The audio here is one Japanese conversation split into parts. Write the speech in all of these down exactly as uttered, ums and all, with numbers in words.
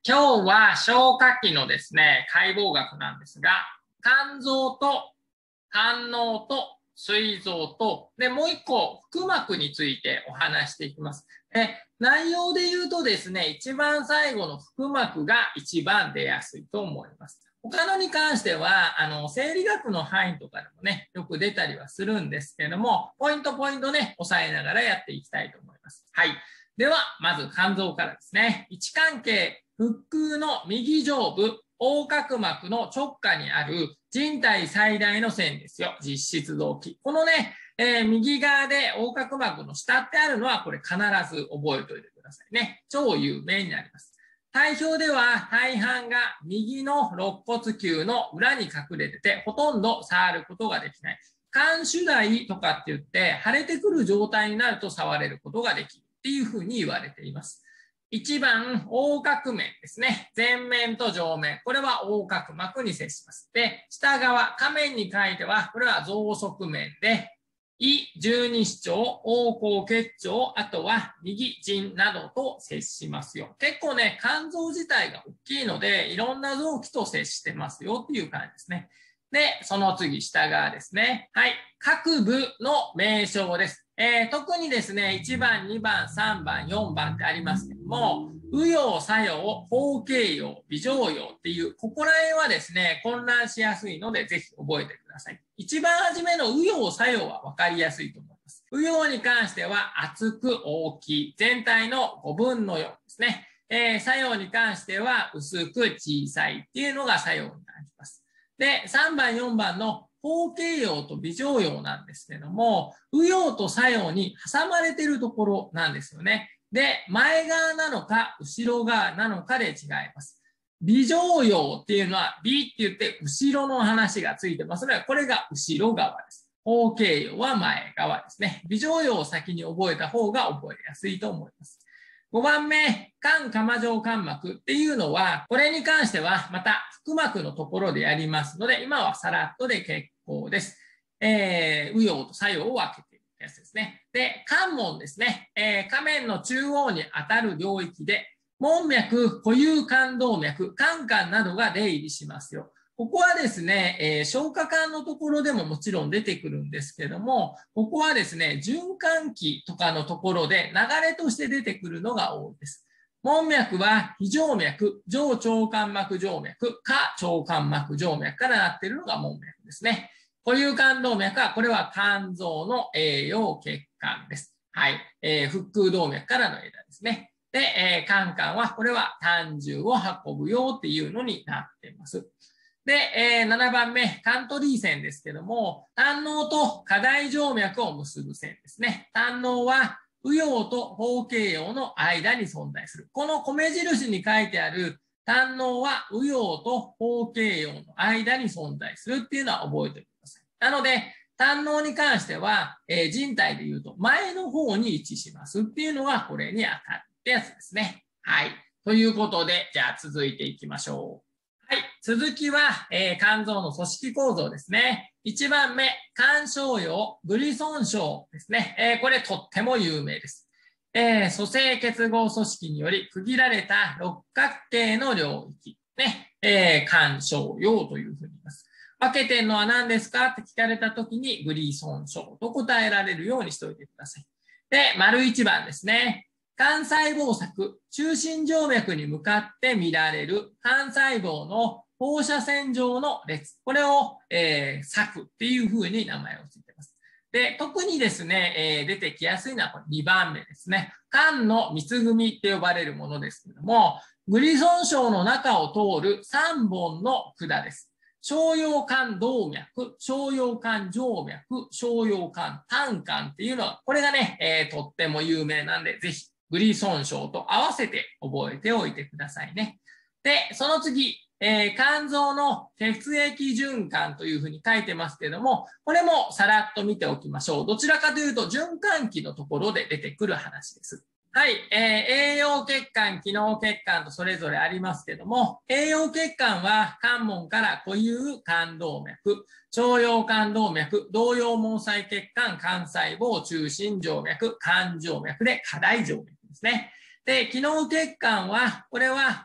今日は消化器のですね、解剖学なんですが、肝臓と胆嚢と膵臓と、で、もう一個、腹膜についてお話していきます。で、内容で言うとですね、一番最後の腹膜が一番出やすいと思います。他のに関しては、あの、生理学の範囲とかでもね、よく出たりはするんですけれども、ポイントポイントね、押さえながらやっていきたいと思います。はい。では、まず肝臓からですね。位置関係、腹腔の右上部、横隔膜の直下にある人体最大の線ですよ。実質臓器。このね、えー、右側で横隔膜の下ってあるのは、これ必ず覚えておいてくださいね。超有名になります。体表では大半が右の肋骨球の裏に隠れてて、ほとんど触ることができない。肝主台とかって言って、腫れてくる状態になると触れることができるっていうふうに言われています。いちばん、横隔面ですね。前面と上面。これは横隔膜に接します。で、下側、下面に書いては、これは増側面で、胃、十二指腸、横行結腸、あとは右腎などと接しますよ。結構ね、肝臓自体が大きいので、いろんな臓器と接してますよっていう感じですね。で、その次、下側ですね。はい。各部の名称です。えー、特にですね、いちばん、にばん、さんばん、よんばんってありますけども、右葉、左葉、包茎葉、微上葉っていう、ここら辺はですね、混乱しやすいので、ぜひ覚えてください。一番初めの右葉、左葉は分かりやすいと思います。右葉に関しては、厚く大きい、全体のごぶんのよんですね。えー、左葉に関しては、薄く小さいっていうのが左葉になります。で、さんばん、よんばんの包茎葉と微上葉なんですけども、右葉と左葉に挟まれているところなんですよね。で、前側なのか後ろ側なのかで違います。微上葉っていうのは、微って言って後ろの話がついてますので、これが後ろ側です。包茎葉は前側ですね。微上葉を先に覚えた方が覚えやすいと思います。ごばんめ、肝釜状間膜っていうのは、これに関してはまた腹膜のところでやりますので、今はさらっとで結構です。えー、右葉と左葉を分けているやつですね。で、肝門ですね。えー、下面の中央に当たる領域で、門脈、固有肝動脈、肝管などが出入りしますよ。ここはですね、えー、消化管のところでももちろん出てくるんですけども、ここはですね、循環器とかのところで流れとして出てくるのが多いです。門脈は非静脈、上腸間膜静脈、下腸間膜静脈からなっているのが門脈ですね。固有肝動脈は、これは肝臓の栄養血管です。はい。えー、腹腔動脈からの枝ですね。で、えー、肝管は、これは胆汁を運ぶよっていうのになっています。で、えー、ななばんめ、肝取り線ですけども、胆嚢と下大静脈を結ぶ線ですね。胆嚢は右葉と包茎葉の間に存在する。この米印に書いてある胆嚢は右葉と包茎葉の間に存在するっていうのは覚えておいてください。なので、胆嚢に関しては、えー、人体で言うと前の方に位置しますっていうのがこれに当たるってやつですね。はい。ということで、じゃあ続いていきましょう。はい。続きは、えー、肝臓の組織構造ですね。いちばんめ、肝小葉、ブリソン小ですね。えー、これとっても有名です。えー、組成結合組織により区切られた六角形の領域。ね。えー、肝小葉というふうに言います。分けてるのは何ですかって聞かれたときに、ブリソン小と答えられるようにしておいてください。で、丸いちばんですね。肝細胞索、中心静脈に向かって見られる肝細胞の放射線状の列。これを、えー、索っていうふうに名前をついています。で、特にですね、えー、出てきやすいのはこれにばんめですね。肝の蜜組って呼ばれるものですけども、ブリソン小の中を通るさんぼんの管です。小葉肝動脈、小葉肝静脈、小葉肝胆管っていうのは、これがね、えー、とっても有名なんで、ぜひブリソン小と合わせて覚えておいてくださいね。で、その次、えー、肝臓の血液循環というふうに書いてますけども、これもさらっと見ておきましょう。どちらかというと、循環器のところで出てくる話です。はい、えー、栄養血管、機能血管とそれぞれありますけども、栄養血管は肝門から固有肝動脈、腸葉肝動脈、動葉毛細血管、肝細胞、中心静脈、肝静脈で下大静脈ですね。で、機能血管は、これは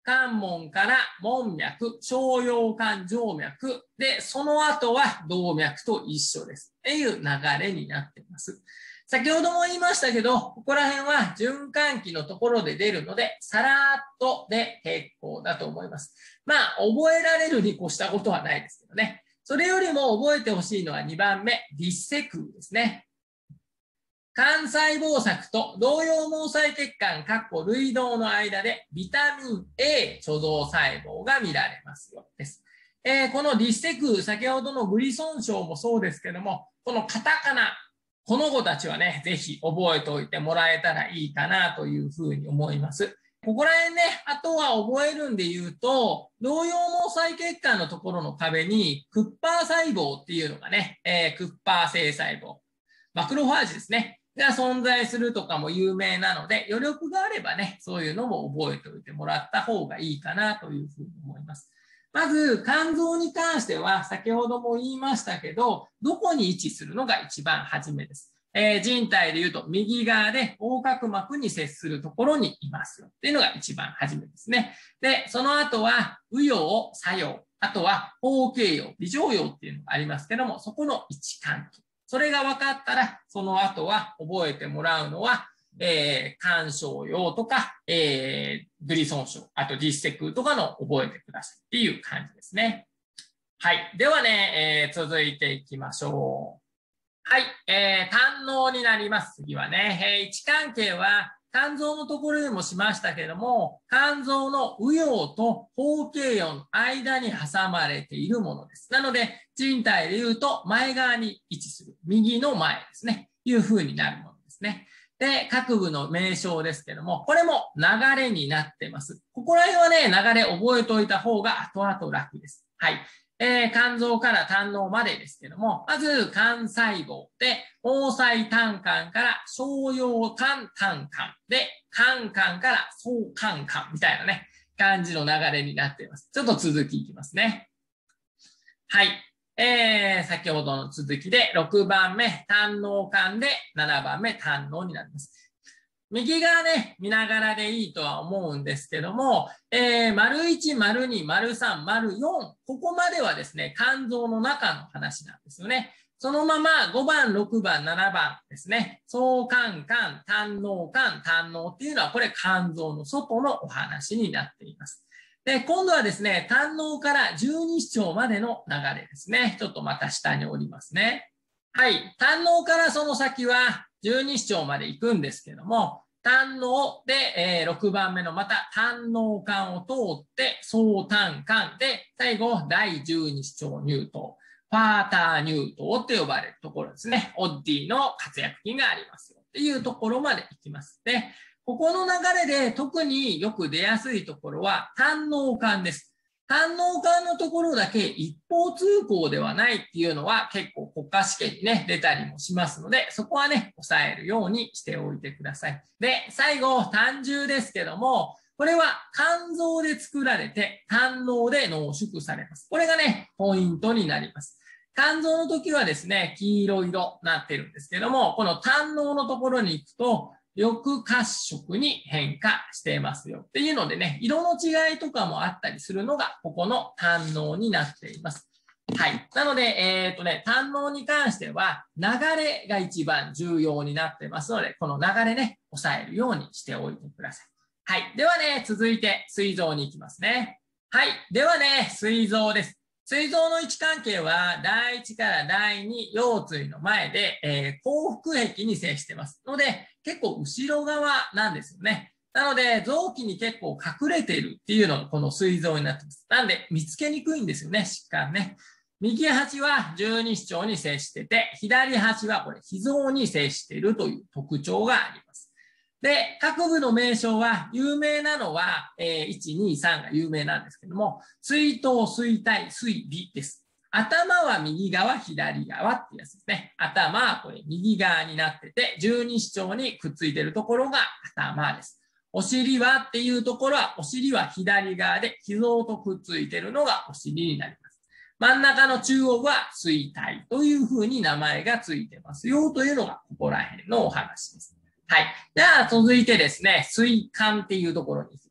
関門から門脈、小腰間静脈で、その後は動脈と一緒です。っていう流れになっています。先ほども言いましたけど、ここら辺は循環器のところで出るので、さらっとで結構だと思います。まあ、覚えられるに越したことはないですけどね。それよりも覚えてほしいのはにばんめ、ディッセクーですね。肝細胞索と動葉毛細血管類動の間でビタミン A 貯蔵細胞が見られますよです。えー、このディッセクー、先ほどのグリソン症もそうですけども、このカタカナ、この子たちはね、ぜひ覚えておいてもらえたらいいかなというふうに思います。ここら辺ね、あとは覚えるんで言うと、動葉毛細血管のところの壁にクッパー細胞っていうのがね、えー、クッパー性細胞、マクロファージですね。が存在するとかも有名なので、余力があればね、そういうのも覚えておいてもらった方がいいかなというふうに思います。まず、肝臓に関しては、先ほども言いましたけど、どこに位置するのが一番初めです。えー、人体で言うと、右側で横隔膜に接するところにいますよっていうのが一番初めですね。で、その後は、右葉、左葉、あとは、包茎葉、微上葉っていうのがありますけども、そこの位置関係。それが分かったら、その後は覚えてもらうのは、えー、肝小葉とか、えー、グリソン症、あとディッセクーとかの覚えてくださいっていう感じですね。はい。ではね、えー、続いていきましょう。はい。えー、胆のうになります。次はね、えー、位置関係は、肝臓のところでもしましたけれども、肝臓の右葉と包茎葉の間に挟まれているものです。なので、人体で言うと前側に位置する。右の前ですね。いう風になるものですね。で、各部の名称ですけども、これも流れになってます。ここら辺はね、流れ覚えておいた方が後々楽です。はい。えー、肝臓から胆のうまでですけども、まず肝細胞で、毛細胆管から小葉肝胆管で、肝管から総肝管みたいなね、感じの流れになっています。ちょっと続きいきますね。はい。えー、先ほどの続きでろくばんめ、胆のう管でななばんめ、胆のうになります。右側ね、見ながらでいいとは思うんですけども、えー、丸いち、丸に、丸さん、丸よん、ここまではですね、肝臓の中の話なんですよね。そのままごばん、ろくばん、ななばんですね。総肝管、胆のう管、胆のうっていうのはこれ肝臓の外のお話になっています。で、今度はですね、胆のうから十二指腸までの流れですね。ちょっとまた下に折りますね。はい。胆のうからその先は十二指腸まで行くんですけども、胆のうで、えー、ろくばんめのまた胆のう管を通って総胆管で最後第十二指腸乳頭、ファーター乳頭って呼ばれるところですね。オッディの活躍筋がありますよっていうところまで行きます。で、ここの流れで特によく出やすいところは胆のう管です。胆のう管のところだけ一方通行ではないっていうのは結構国家試験にね、出たりもしますので、そこはね、抑えるようにしておいてください。で、最後、胆汁ですけども、これは肝臓で作られて胆のうで濃縮されます。これがね、ポイントになります。肝臓の時はですね、黄色色になってるんですけども、この胆のうのところに行くと、緑褐色に変化していますよっていうのでね、色の違いとかもあったりするのがここの胆のうになっています。はい。なので、えっとね、胆のうに関しては流れが一番重要になってますので、この流れね、抑えるようにしておいてください。はい。ではね、続いて膵臓に行きますね。はい。ではね、膵臓です。膵臓の位置関係はだいいちからだいに腰椎の前で、えー、後腹壁に接してますので結構後ろ側なんですよね。なので臓器に結構隠れているっていうのがこの膵臓になってます。なんで見つけにくいんですよね、疾患ね。右端は十二指腸に接してて、左端はこれ脾臓に接しているという特徴があります。で、各部の名称は、有名なのは、えー、いち、に、さんが有名なんですけども、膵頭、膵体、膵尾です。頭は右側、左側ってやつですね。頭はこれ右側になってて、十二指腸にくっついているところが頭です。お尻はっていうところは、お尻は左側で、脾臓とくっついているのがお尻になります。真ん中の中央は膵体というふうに名前がついてますよというのがここら辺のお話です。はい。では続いてですね、膵管っていうところに行きます。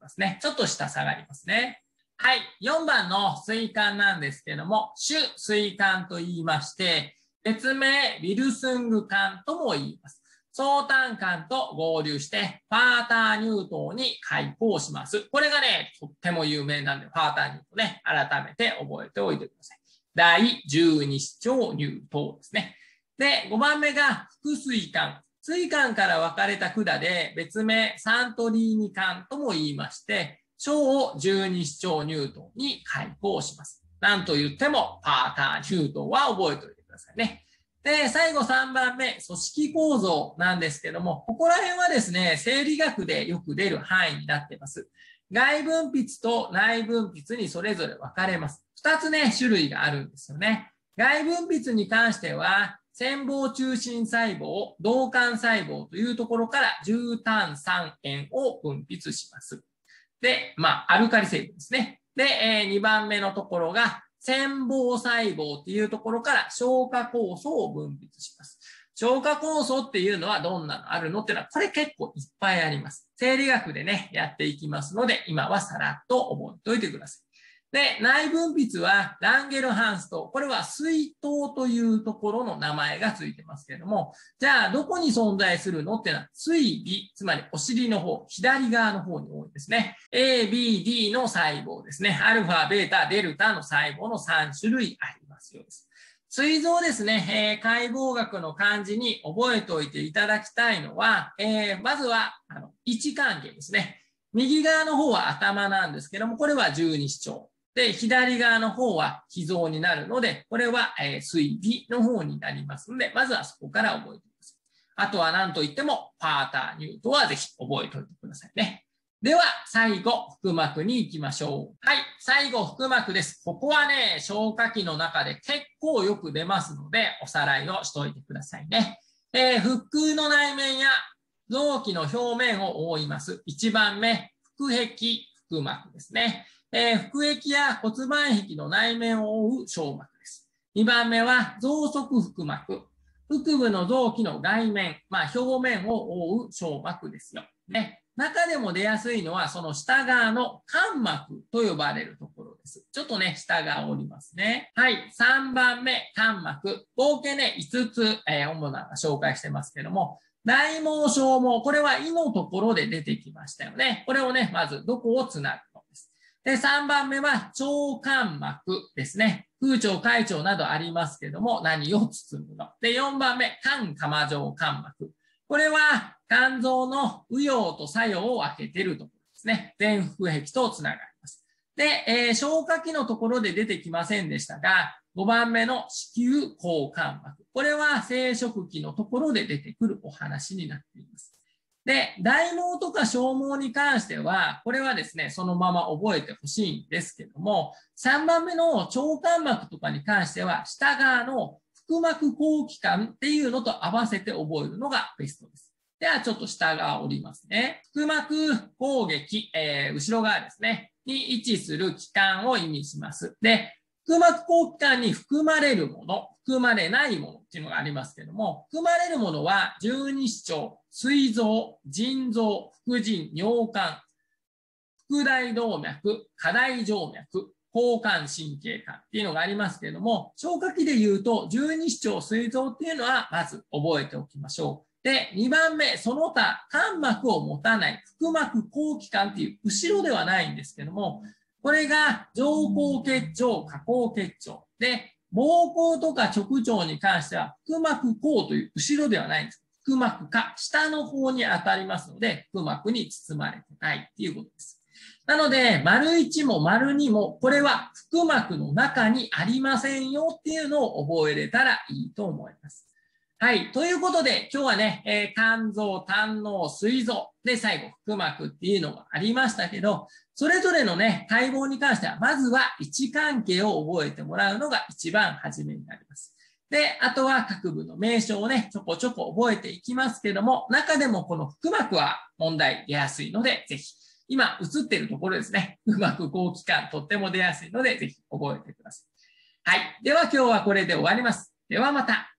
ますね。ちょっと下下がりますね。はい。よんばんの水管なんですけども、主水管と言いまして、別名、ウィルスング管とも言います。相単管と合流して、ファーターニュートンに開口します。これがね、とっても有名なんで、ファーターニュートンね、改めて覚えておいてください。だいじゅうに指腸ニュートンですね。で、ごばんめが複水管。水管から分かれた管で、別名、サントリーニ管とも言いまして、小をじゅうに指腸ニュートンに開口します。なんと言っても、ファーターニュートンは覚えておいてくださいね。で、最後さんばんめ、組織構造なんですけども、ここら辺はですね、生理学でよく出る範囲になっています。外分泌と内分泌にそれぞれ分かれます。二つね、種類があるんですよね。外分泌に関しては、繊胞中心細胞、導管細胞というところから重炭酸塩を分泌します。で、まあ、アルカリ成分ですね。で、えー、にばんめのところが、繊胞細胞っていうところから消化酵素を分泌します。消化酵素っていうのはどんなのあるのっていうのは、これ結構いっぱいあります。生理学でね、やっていきますので、今はさらっと覚えておいてください。で、内分泌はランゲルハンス島。これは水筒というところの名前がついてますけれども、じゃあどこに存在するのっていうのは水尾、つまりお尻の方、左側の方に多いですね。A、B、D の細胞ですね。アルファ、ベータ、デルタの細胞のさん種類ありますようです。膵臓ですね、えー、解剖学の漢字に覚えておいていただきたいのは、えー、まずはあの位置関係ですね。右側の方は頭なんですけども、これは十二指腸。で、左側の方は脾臓になるので、これは、えー、水尾の方になりますので、まずはそこから覚えてください。あとは何と言っても、ファーターニュートンはぜひ覚えておいてくださいね。では、最後、腹膜に行きましょう。はい、最後、腹膜です。ここはね、消化器の中で結構よく出ますので、おさらいをしといてくださいね。えー、腹腔の内面や臓器の表面を覆います。いちばんめ、腹壁、腹膜ですね。えー、腹壁や骨盤壁の内面を覆う小膜です。にばんめは増殖腹膜。腹部の臓器の外面、まあ、表面を覆う小膜ですよ。ね。中でも出やすいのは、その下側の間膜と呼ばれるところです。ちょっとね、下側おりますね。はい。さんばんめ、間膜。合計ね、いつつ、えー、主な紹介してますけども、内毛小毛、これは胃のところで出てきましたよね。これをね、まずどこをつなぐのです。で、さんばんめは腸間膜ですね。空腸、海腸などありますけども、何を包むの。で、よんばんめ、肝釜状間膜。これは肝臓の右葉と左葉を分けているところですね。前腹壁とつながります。で、えー、消化器のところで出てきませんでしたが、ごばんめの子宮口間膜。これは生殖器のところで出てくるお話になっています。で、大毛とか小毛に関しては、これはですね、そのまま覚えてほしいんですけども、さんばんめの腸間膜とかに関しては、下側の腹膜後気管っていうのと合わせて覚えるのがベストです。では、ちょっと下側折りますね。腹膜後撃、えー、後ろ側ですね、に位置する気管を意味します。で、腹膜後気管に含まれるもの、含まれないものっていうのがありますけども、含まれるものは十二指腸、膵臓、腎臓、副腎、尿管、腹大動脈、下大静脈、交感神経管っていうのがありますけれども、消化器で言うと十二指腸、膵臓っていうのはまず覚えておきましょう。で、にばんめ、その他、間膜を持たない腹膜後気管っていう後ろではないんですけども、これが上行結腸、下行結腸。で、膀胱とか直腸に関しては、腹膜後という後ろではないんです。腹膜か下の方に当たりますので、腹膜に包まれてないっていうことです。なので、丸いちも丸にも、これは腹膜の中にありませんよっていうのを覚えれたらいいと思います。はい。ということで、今日はね、えー、肝臓、胆のう、膵臓で最後、腹膜っていうのがありましたけど、それぞれのね、解剖に関しては、まずは位置関係を覚えてもらうのが一番初めになります。で、あとは各部の名称をね、ちょこちょこ覚えていきますけども、中でもこの腹膜は問題出やすいので、ぜひ、今映っているところですね、腹膜後気管とっても出やすいので、ぜひ覚えてください。はい。では今日はこれで終わります。ではまた。